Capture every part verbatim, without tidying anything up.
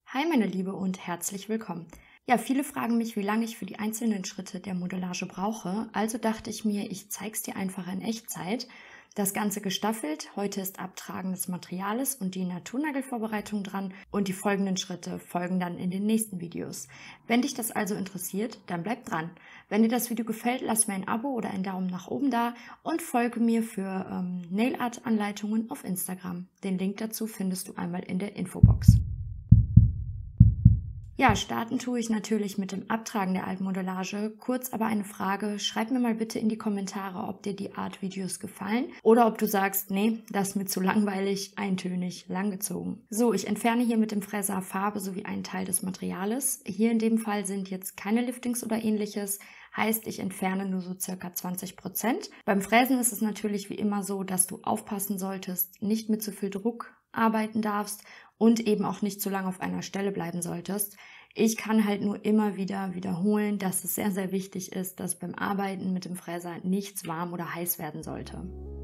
Hi meine Liebe und herzlich willkommen. Ja, viele fragen mich, wie lange ich für die einzelnen Schritte der Modellage brauche, also dachte ich mir, ich zeig's dir einfach in Echtzeit. Das Ganze gestaffelt, heute ist Abtragen des Materials und die Naturnagelvorbereitung dran und die folgenden Schritte folgen dann in den nächsten Videos. Wenn dich das also interessiert, dann bleib dran. Wenn dir das Video gefällt, lass mir ein Abo oder einen Daumen nach oben da und folge mir für ähm, Nail Art Anleitungen auf Instagram. Den Link dazu findest du einmal in der Infobox. Ja, starten tue ich natürlich mit dem Abtragen der Altmodellage. Kurz aber eine Frage, schreib mir mal bitte in die Kommentare, ob dir die Art Videos gefallen oder ob du sagst, nee, das ist mir zu langweilig, eintönig, langgezogen. So, ich entferne hier mit dem Fräser Farbe sowie einen Teil des Materials. Hier in dem Fall sind jetzt keine Liftings oder ähnliches, heißt ich entferne nur so circa zwanzig Prozent. Beim Fräsen ist es natürlich wie immer so, dass du aufpassen solltest, nicht mit zu viel Druck arbeiten darfst und eben auch nicht zu lange auf einer Stelle bleiben solltest. Ich kann halt nur immer wieder wiederholen, dass es sehr, sehr wichtig ist, dass beim Arbeiten mit dem Fräser nichts warm oder heiß werden sollte.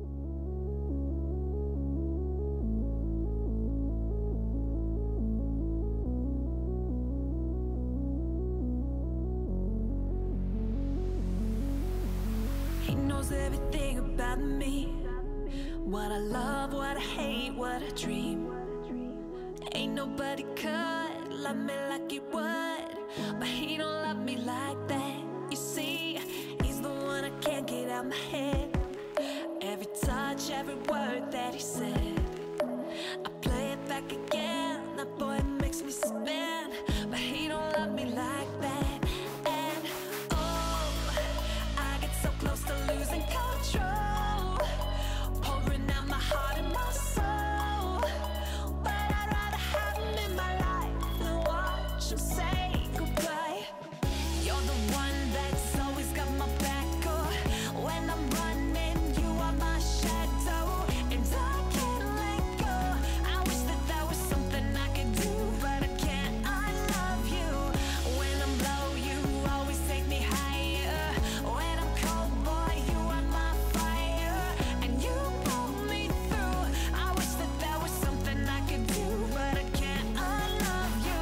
He knows everything about me. What I love, what I hate, what I dream. Ain't nobody could love me like he would, but he don't love me like that. You see, he's the one I can't get out my head. Every touch, every word that he said, I play it back again. That boy makes me spin, but he don't love me like that. And oh, I get so close to losing control, pouring out my heart and my soul. But I'd rather have him in my life than watch him say goodbye. You're the one that's always got my back. Oh, when I'm running, you are my shadow, and I can't let go. I wish that there was something I could do, but I can't. I love you. When I'm low, you always take me higher. When I'm cold, boy, you are my fire, and you pull me through. I wish that there was something I could do, but I can't. I love you.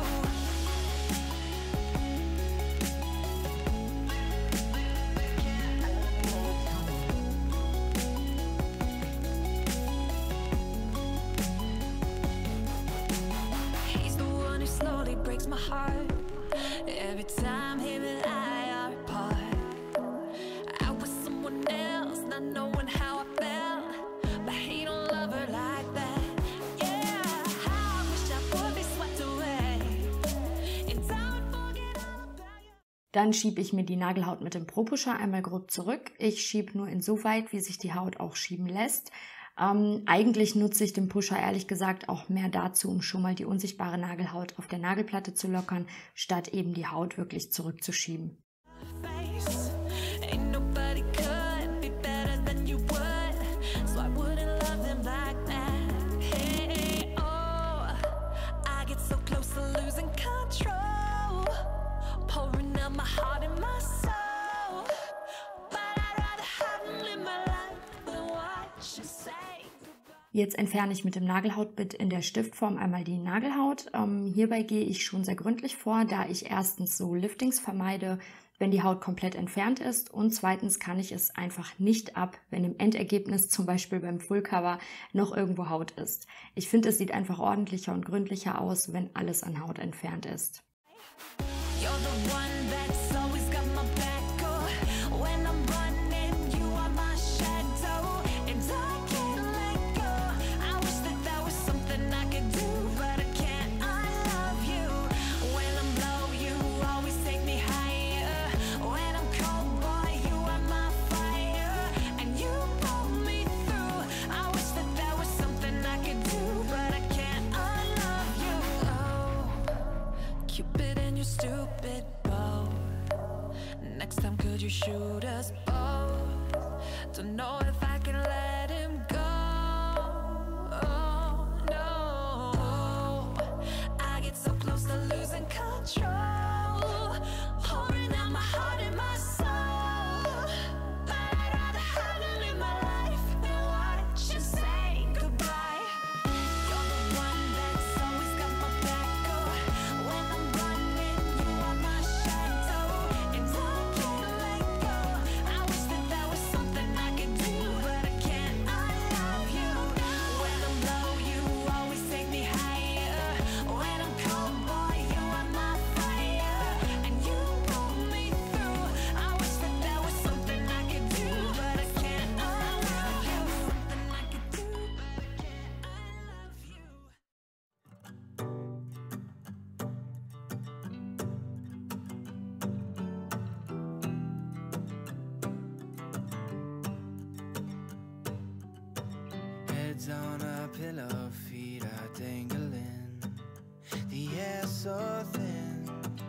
He's the one who slowly breaks my heart. Every time him and I are apart, I was someone else, not knowing how I felt, but he don't love her like that. Yeah, I wish I would be swept away, and I would forget all about you. Dann schiebe ich mir die Nagelhaut mit dem Pro-Pusher einmal grob zurück. Ich schiebe nur insoweit, wie sich die Haut auch schieben lässt. Ähm, eigentlich nutze ich den Pusher ehrlich gesagt auch mehr dazu, um schon mal die unsichtbare Nagelhaut auf der Nagelplatte zu lockern, statt eben die Haut wirklich zurückzuschieben. Face. Ain't nobody could be better than you would, so I wouldn't love him like that. Hey, oh, I get so close to losing control, pouring out my heart and my soul. But I'd rather have him in my life than watch him say goodbye. Jetzt entferne ich mit dem Nagelhautbit in der Stiftform einmal die Nagelhaut. Ähm, hierbei gehe ich schon sehr gründlich vor, da ich erstens so Liftings vermeide, wenn die Haut komplett entfernt ist, und zweitens kann ich es einfach nicht ab, wenn im Endergebnis, zum Beispiel beim Fullcover, noch irgendwo Haut ist. Ich finde, es sieht einfach ordentlicher und gründlicher aus, wenn alles an Haut entfernt ist. You're the one that's always got my back. Oh, when I'm running, you are my shadow, and I can't let go. I wish that there was something I could do, but I can't. I love you. When I'm low, you always take me higher. When I'm cold, boy, you are my fire, and you pull me through. I wish that there was something I could do, but I can't. I love you. Oh, Cupid and your stupid bow. Next time could you shoot us both? Don't know if I can let him go. Oh no, I get so close to losing control, pouring out my heart and my soul. But I'd rather have him in my life than watch him say goodbye. You're the one that's always got my back. Oh, Heads on a pillow, feet are dangling, the air so thin.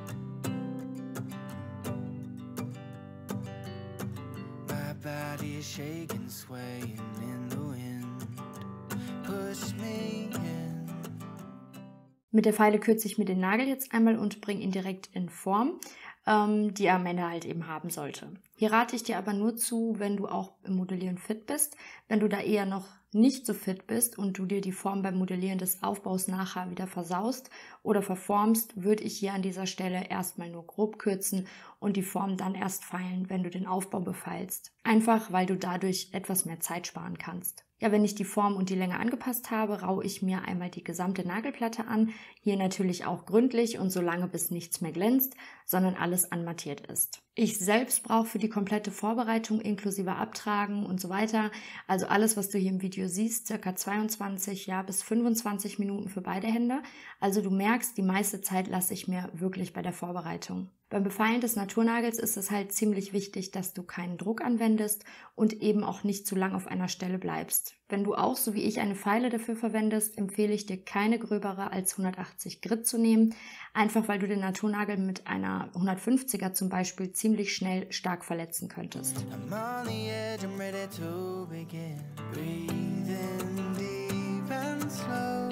My body is shaking, swaying in the wind, push me in. Mit der Feile kürze ich mir den Nagel jetzt einmal und bringe ihn direkt in Form, ähm, die er am Ende halt eben haben sollte. Hier rate ich dir aber nur zu, wenn du auch im Modellieren fit bist. Wenn du da eher noch nicht so fit bist und du dir die Form beim Modellieren des Aufbaus nachher wieder versaust oder verformst, würde ich hier an dieser Stelle erstmal nur grob kürzen und die Form dann erst feilen, wenn du den Aufbau befeilst. Einfach, weil du dadurch etwas mehr Zeit sparen kannst. Ja, wenn ich die Form und die Länge angepasst habe, raue ich mir einmal die gesamte Nagelplatte an. Hier natürlich auch gründlich und so lange, bis nichts mehr glänzt, sondern alles anmattiert ist. Ich selbst brauche für die komplette Vorbereitung inklusive Abtragen und so weiter, also alles, was du hier im Video siehst, ca. zweiundzwanzig ja, bis fünfundzwanzig Minuten für beide Hände. Also du merkst, die meiste Zeit lasse ich mir wirklich bei der Vorbereitung. Beim Befeilen des Naturnagels ist es halt ziemlich wichtig, dass du keinen Druck anwendest und eben auch nicht zu lang auf einer Stelle bleibst. Wenn du auch, so wie ich, eine Feile dafür verwendest, empfehle ich dir, keine gröbere als hundertachtzig Grit zu nehmen, einfach weil du den Naturnagel mit einer hundertfünfziger zum Beispiel ziemlich schnell stark verletzen könntest. I'm on the edge, I'm ready to begin. Breathing deep and slow,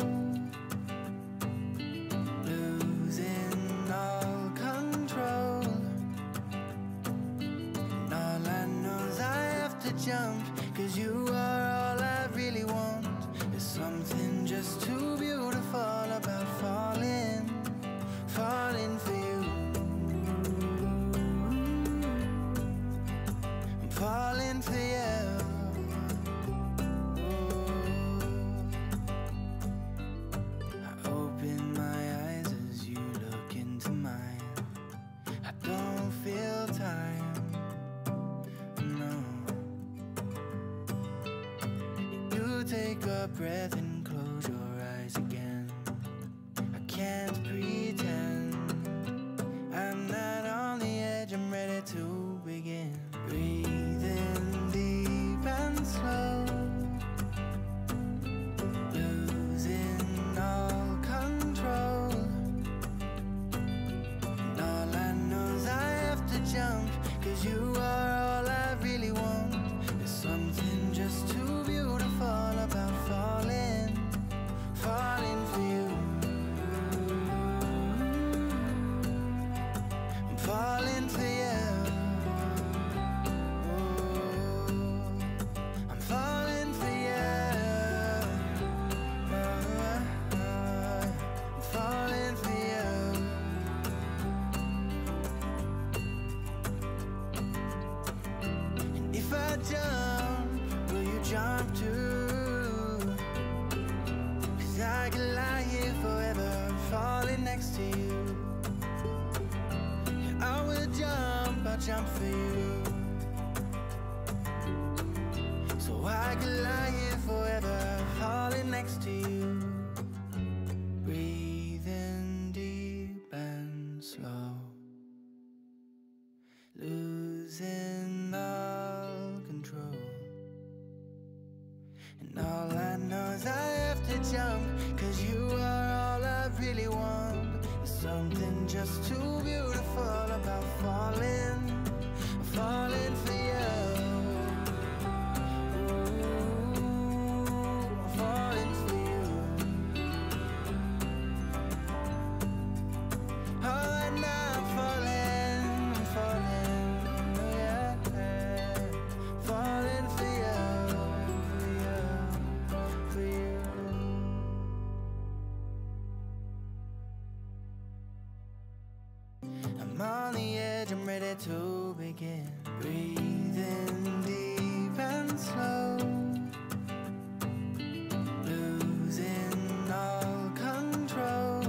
losing all control. And all I know is I have to jump, 'cause you are all I really want. There's something just too beautiful about falling, falling for you. I'm falling for you. I open my eyes as you look into mine. I don't feel time, no. You take a breath and close your eyes again. I can't pretend I'm not on the edge, I'm ready to begin. Breathing deep and slow, losing all control. And all I know is I have to jump, 'cause you are all I really want. There's something just too beautiful about falling, falling for you. I'm falling for you. I'm falling for you. I'm falling for you. And if I jump, will you jump too? 'Cause I could lie here forever, falling next to you. Yeah, I will jump, I'll jump for you. So I could lie here forever, falling next to you. Breathing deep and slow, losing all control. And all I know is I have to jump, 'cause you are all I really want. There's something just too beautiful about falling, falling for you. Ooh, falling for you. Oh, and I'm falling, I'm falling, yeah, falling for you, for you, for you. I'm on the edge, I'm ready to begin. Breathing deep and slow, losing all control.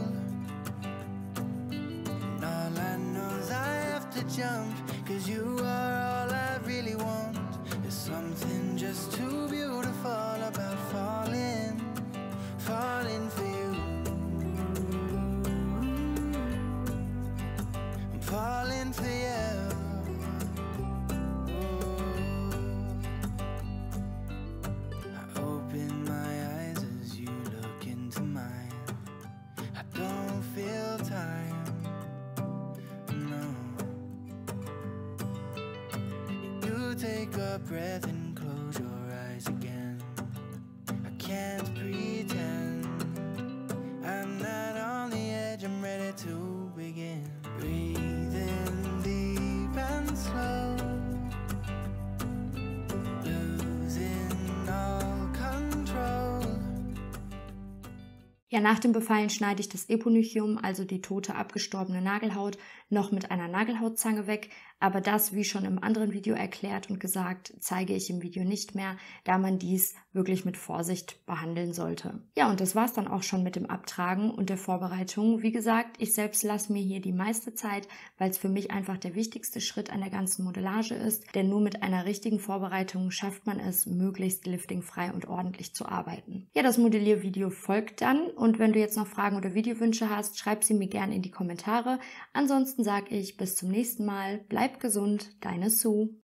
And all I know is I have to jump, 'cause you are all I really want. There's something just too beautiful about falling, falling for you. I'm falling for you. I open my your breath and close your eyes again. I can't pretend I'm not on the edge, I'm ready to begin. Breathing deep and slow, losing all control. Ja, nach dem Befallen schneide ich das Eponychium, also die tote abgestorbene Nagelhaut, noch mit einer Nagelhautzange weg, aber das, wie schon im anderen Video erklärt und gesagt, zeige ich im Video nicht mehr, da man dies wirklich mit Vorsicht behandeln sollte. Ja, und das war's dann auch schon mit dem Abtragen und der Vorbereitung. Wie gesagt, ich selbst lasse mir hier die meiste Zeit, weil es für mich einfach der wichtigste Schritt an der ganzen Modellage ist, denn nur mit einer richtigen Vorbereitung schafft man es, möglichst liftingfrei und ordentlich zu arbeiten. Ja, das Modelliervideo folgt dann und wenn du jetzt noch Fragen oder Videowünsche hast, schreib sie mir gerne in die Kommentare. Ansonsten sage ich bis zum nächsten Mal, bleib gesund, deine Sue.